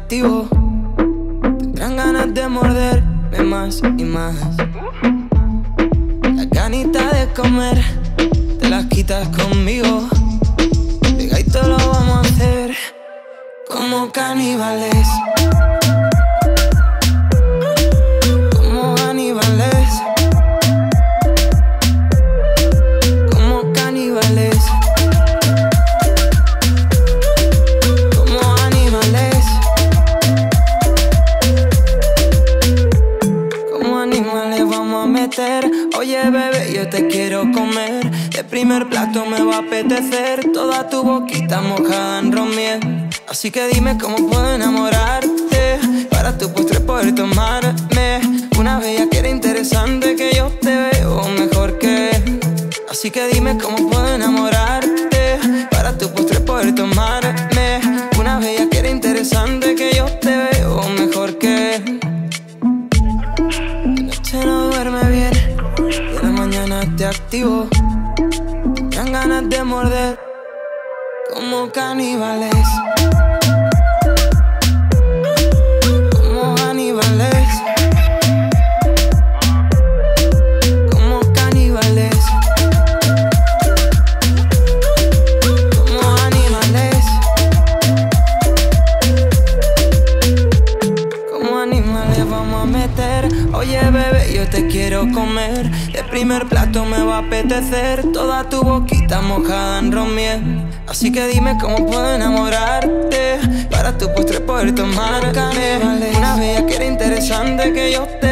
activo. Tendrán ganas de morderme más y más. Las ganitas de comer te las quitas conmigo. Pegadito lo vamos a hacer como caníbales. Como aníbales. Como caníbales. Como animales. Como animales vamos a meter. Oye bebé, yo te quiero comer. De primer plato me va a apetecer toda tu boquita mojada en romiel. Así que dime cómo puedo enamorarte, para tu postre poder tomarme una bella que era interesante, que yo te veo mejor que él. Así que dime cómo puedo enamorarte, para tu postre poder tomarme una bella que era interesante, que yo te veo mejor que él. De noche no duerme bien y en la mañana te activo. Te dan ganas de morder como caníbales. Como aníbales. Como caníbales. Como animales. Como animales vamos a meter. Oye bebé, yo te quiero comer. De primer plato me va a apetecer toda tu boquita mojada en romiel. Así que dime cómo puedo enamorarte, para tu postre poder tomarme una bella que era interesante, que yo te